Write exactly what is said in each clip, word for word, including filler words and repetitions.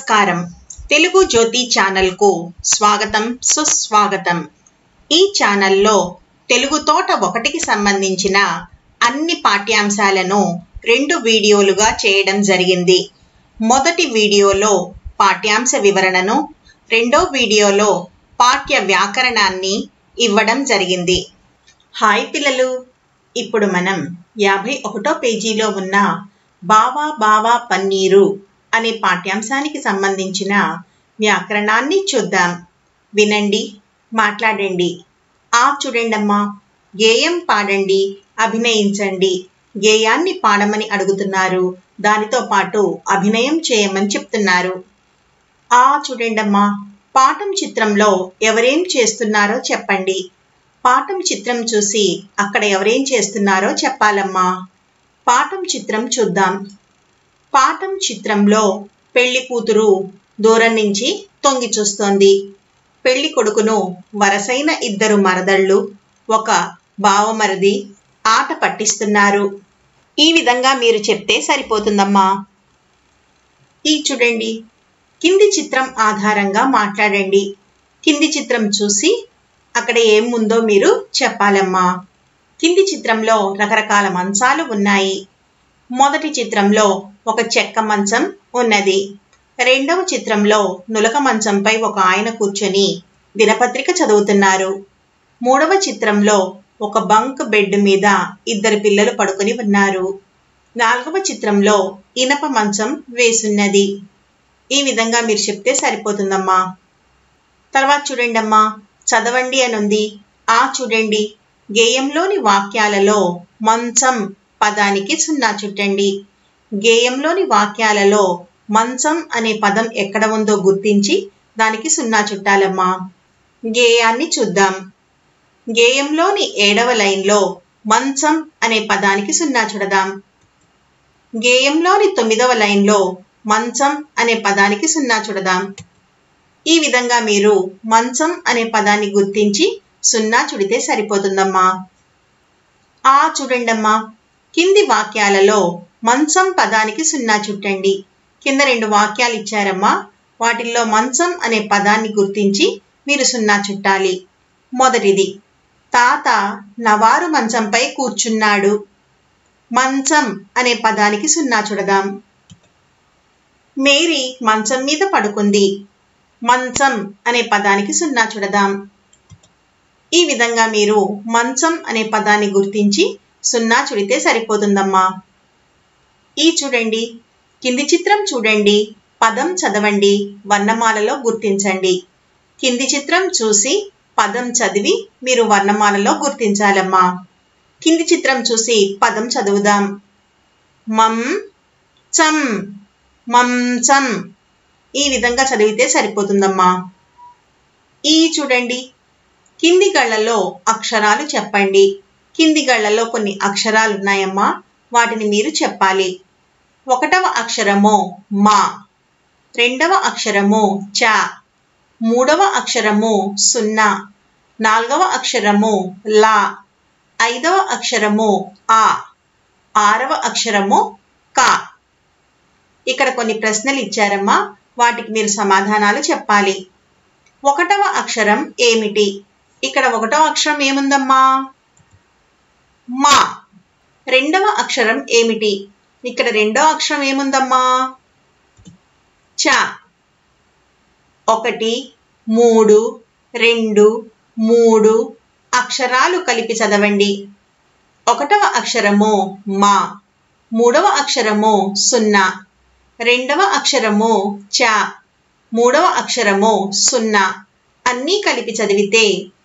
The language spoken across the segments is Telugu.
నమస్కారం తెలుగు జ్యోతి ఛానల్ కు స్వాగతం సుస్వాగతం। ఈ ఛానల్లో తెలుగు తోట ఒకటికి సంబంధించిన అన్ని పాఠ్యాంశాలను రెండు వీడియోలుగా చేయడం జరిగింది। మొదటి వీడియోలో పాఠ్యాంశ వివరణను, రెండో వీడియోలో పాఠ్య వ్యాకరణాన్ని ఇవ్వడం జరిగింది। హాయ్ పిల్లలు, ఇప్పుడు మనం యాభై ఒకటో పేజీలో ఉన్న బావా బావా పన్నీరు అనే పాఠ్యాంశానికి సంబంధించిన వ్యాకరణాన్ని చూద్దాం। వినండి, మాట్లాడండి। ఆ చూడండమ్మా, గేయం పాడండి, అభినయించండి। గేయాన్ని పాడమని అడుగుతున్నారు, దానితో పాటు అభినయం చేయమని చెప్తున్నారు। ఆ చూడండమ్మా, పాఠం చిత్రంలో ఎవరేం చేస్తున్నారో చెప్పండి। పాఠం చిత్రం చూసి అక్కడ ఎవరేం చేస్తున్నారో చెప్పాలమ్మా। పాఠం చిత్రం చూద్దాం। పాఠం చిత్రంలో పెళ్లి కూతురు దూరం నుంచి తొంగి చూస్తోంది। పెళ్లి కొడుకును వరసైన ఇద్దరు మరదళ్ళు, ఒక బావమరిది ఆట పట్టిస్తున్నారు। ఈ విధంగా మీరు చెప్తే సరిపోతుందమ్మా। ఈ చూడండి, కింది చిత్రం ఆధారంగా మాట్లాడండి। కింది చిత్రం చూసి అక్కడ ఏముందో మీరు చెప్పాలమ్మా। కింది చిత్రంలో రకరకాల మంచాలు ఉన్నాయి। మొదటి చిత్రంలో ఒక చెక్క మంచం ఉన్నది। రెండవ చిత్రంలో నులక మంచంపై ఒక ఆయన కూర్చొని దినపత్రిక చదువుతున్నారు। మూడవ చిత్రంలో ఒక బంక్ బెడ్ మీద ఇద్దరు పిల్లలు పడుకొని ఉన్నారు। నాలుగవ చిత్రంలో ఇనప మంచం వేసున్నది। ఈ విధంగా మీరు చెప్తే సరిపోతుందమ్మా। తర్వాత చూడండమ్మా, చదవండి అనుంది। ఆ చూడండి, గేయంలోని వాక్యాలలో మంచం పదానికి సున్నా చుట్టండి। గేయంలోని వాక్యాలలో మంచం అనే పదం ఎక్కడ ఉందో గుర్తించి దానికి సున్నా చుట్టాలమ్మా। గేయాన్ని చూద్దాం। గేయంలోని ఏడవ లైన్లో మంచం అనే పదానికి సున్నా చుడదాం। గేయంలోని తొమ్మిదవ లైన్లో మంచం అనే పదానికి సున్నా చుడదాం। ఈ విధంగా మీరు మంచం అనే పదాన్ని గుర్తించి సున్నా చుడితే సరిపోతుందమ్మా। ఆ చూడండమ్మా, కింది వాక్యాలలో మంచం పదానికి సున్నా చుట్టండి। కింద రెండు వాక్యాలు ఇచ్చారమ్మా, వాటిల్లో మంచం అనే పదాన్ని గుర్తించి మీరు సున్నా చుట్టాలి। మొదటిది, తాత నవారు మంచంపై కూర్చున్నాడు। మంచం అనే పదానికి సున్నా చుడదాం। మేరీ మంచం మీద పడుకుంది। మంచం అనే పదానికి సున్నా చుడదాం। ఈ విధంగా మీరు మంచం అనే పదాన్ని గుర్తించి సున్నా చుడితే సరిపోతుందమ్మా। ఈ చూడండి, కింది చిత్రం చూడండి, పదం చదవండి, వర్ణమాలలో గుర్తించండి। కింది చిత్రం చూసి పదం చదివి మీరు వర్ణమాలలో గుర్తించాలమ్మా। కింది చిత్రం చూసి పదం చదువుదాం। మం చం, మంచం। ఈ విధంగా చదివితే సరిపోతుందమ్మా। ఈ చూడండి, కింది గళ్లలో అక్షరాలు చెప్పండి। కింది గళ్లలో కొన్ని అక్షరాలు ఉన్నాయమ్మా, వాటిని మీరు చెప్పాలి। ఒకటవ అక్షరము మా, రెండవ అక్షరము చ, మూడవ అక్షరము సున్నా, నాలుగవ అక్షరము లా, ఐదవ అక్షరము ఆ, ఆరవ అక్షరము కా। ఇక్కడ కొన్ని ప్రశ్నలు ఇచ్చారమ్మా, వాటికి మీరు సమాధానాలు చెప్పాలి। ఒకటవ అక్షరం ఏమిటి? ఇక్కడ ఒకటవ అక్షరం ఏముందమ్మా? మా। రెండవ అక్షరం ఏమిటి? ఇక్కడ రెండవ అక్షరం ఏముందమ్మా? చ। ఒకటి, మూడు, రెండు, మూడు అక్షరాలు కలిపి చదవండి। ఒకటవ అక్షరము మా, మూడవ అక్షరము సున్నా, రెండవ అక్షరము చ, మూడవ అక్షరము సున్నా, అన్నీ కలిపి చదివితే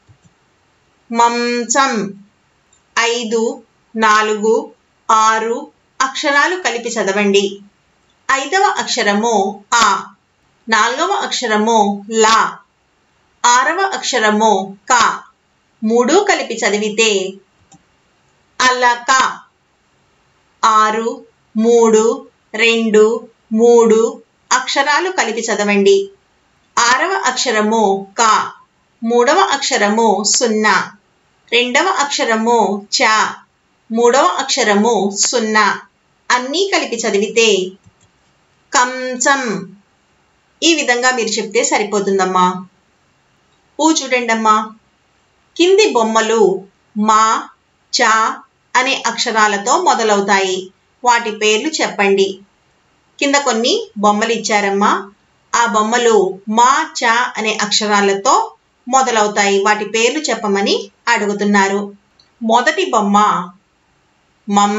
మంచం। ఐదు, నాలుగు, ఆరు అక్షరాలు కలిపి చదవండి। ఐదవ అక్షరము ఆ, నాలుగవ అక్షరము లా, ఆరవ అక్షరము కా, మూడు కలిపి చదివితే అలక। ఆరు, మూడు, రెండు, మూడు అక్షరాలు కలిపి చదవండి। ఆరవ అక్షరము కా, మూడవ అక్షరము సున్నా, రెండవ అక్షరము చ, మూడవ అక్షరము సున్నా, అన్నీ కలిపి చదివితే కంచం। ఈ విధంగా మీరు చెప్తే సరిపోతుందమ్మా. ఊ చూడండమ్మా. కింది బొమ్మలు మా, చా అనే అక్షరాలతో మొదలవుతాయి. వాటి పేర్లు చెప్పండి. కింద కొన్ని బొమ్మలు ఇచ్చారమ్మా. ఆ బొమ్మలు మా, చా అనే అక్షరాలతో మొదలవుతాయి. వాటి పేర్లు చెప్పమని అడుగుతున్నారు. మొదటి బొమ్మ మం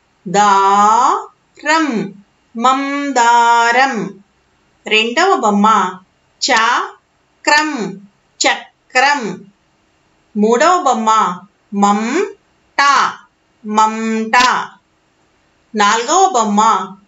దారం, మందారం. రెండవ బొమ్మ చక్రం, చక్రం. మూడవ బొమ్మ మమట, మమట. నాలుగవ బొమ్మ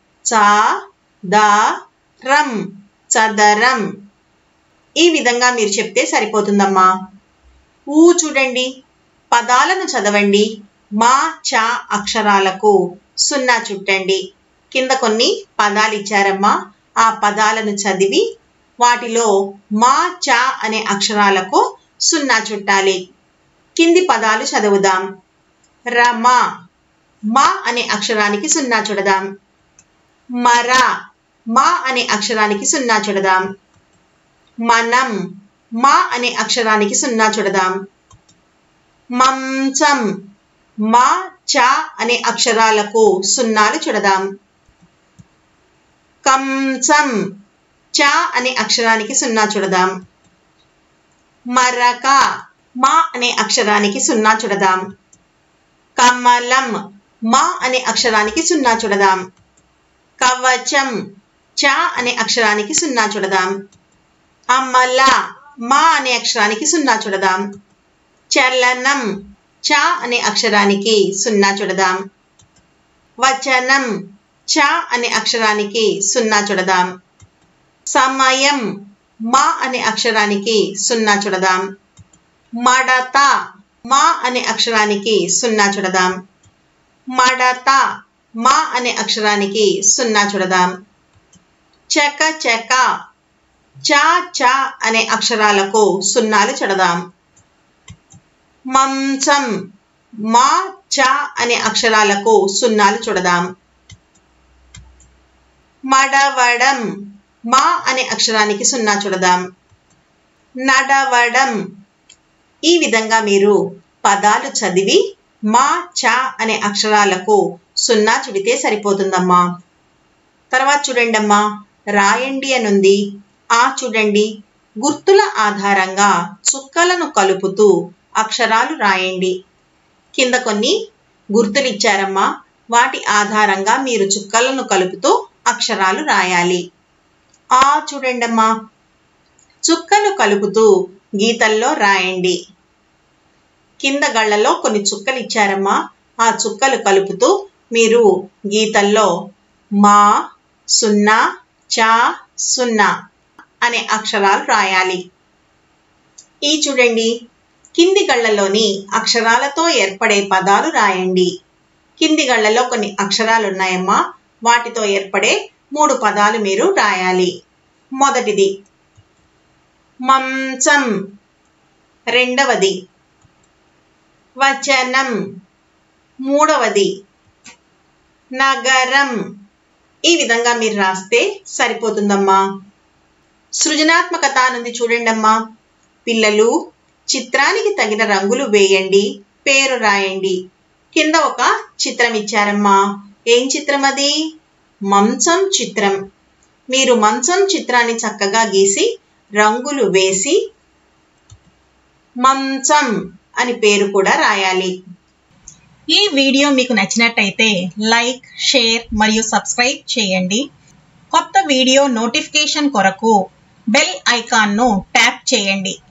చదరం, చదరం. ఈ విధంగా మీరు చెప్తే సరిపోతుందమ్మా. ఊ చూడండి. పదాలను చదవండి. మా, చ అక్షరాలకు సున్నా చుట్టండి. కింద కొన్ని పదాలు ఇచ్చారమ్మా. ఆ పదాలను చదివి వాటిలో మా, చ అనే అక్షరాలకు సున్నా చుట్టాలి. కింది పదాలు చదువుదాం. రమ, మా అనే అక్షరానికి సున్నా చుడదాం. మర, మా అనే అక్షరానికి సున్నా చుడదాం. మనం, మా అనే అక్షరానికి సున్నా చుడదాం. మంచం, మా, చ అనే అక్షరాలకు సున్నాలు చుడదాం. కంచం, చ అనే అక్షరానికి సున్నా చుడదాం. మరక, మా అనే అక్షరానికి సున్నా చుడదాం. కమలం, మా అనే అక్షరానికి సున్నా చుడదాం. కవచం, చ అనే అక్షరానికి సున్నా చుడదాం. అమల, మా అనే అక్షరానికి సున్నా చుడదాం. చలనం, చ అనే అక్షరానికి సున్నా చుడదాం. వచనం, చ అనే అక్షరానికి సున్నా చుడదాం. సమయం, మా అనే అక్షరానికి సున్నా చుడదాం. మడత, మా అనే అక్షరానికి సున్నా చుడదాం. మడత, మా అనే అక్షరానికి సున్నా చుడదాం. చక చక, చ చ అనే అక్షరాలకు సున్నాలు చుడదాం. మంచం, మా, చ అనే అక్షరాలకు సున్నాలు చుడదాం. మడవడం, మా అనే అక్షరానికి సున్నా చుడదాం. నడవడం. ఈ విధంగా మీరు పదాలు చదివి మా, చ అనే అక్షరాలకు సున్నా చుడితే సరిపోతుందమ్మా. తర్వాత చూడండమ్మా. రాయండి అనుంది. ఆ చూడండి. గుర్తుల ఆధారంగా చుక్కలను కలుపుతూ అక్షరాలు రాయండి. కింద కొన్ని గుర్తులు ఇచ్చారమ్మా. వాటి ఆధారంగా మీరు చుక్కలను కలుపుతూ అక్షరాలు రాయాలి. ఆ చూడండమ్మా. చుక్కలు కలుపుతూ గీతల్లో రాయండి. కింద గళ్ళలో కొన్ని చుక్కలు ఇచ్చారమ్మా. ఆ చుక్కలు కలుపుతూ మీరు గీతల్లో మా, సున్నా, చ, సున్నా అనే అక్షరాలు రాయాలి. ఈ చూడండి. కింది గళ్ళలోని అక్షరాలతో ఏర్పడే పదాలు రాయండి. కింది గళ్ళలో కొన్ని అక్షరాలు ఉన్నాయమ్మా. వాటితో ఏర్పడే మూడు పదాలు మీరు రాయాలి. మొదటిది మంచం, రెండవది వచనం, మూడవది నగరం. ఈ విధంగా మీరు రాస్తే సరిపోతుందమ్మా. సృజనాత్మకత నుండి చూడండమ్మా. పిల్లలు చిత్రానికి తగిన రంగులు వేయండి, పేరు రాయండి. కింద ఒక చిత్రం ఇచ్చారమ్మా. ఏం చిత్రం అది? మంచం చిత్రం. మీరు మంచం చిత్రాన్ని చక్కగా గీసి రంగులు వేసి మంచం అని పేరు కూడా రాయాలి. ఈ వీడియో మీకు నచ్చినట్టయితే లైక్, షేర్ మరియు సబ్స్క్రైబ్ చేయండి. కొత్త వీడియో నోటిఫికేషన్ కొరకు బెల్ ఐకాన్ను ట్యాప్ చేయండి.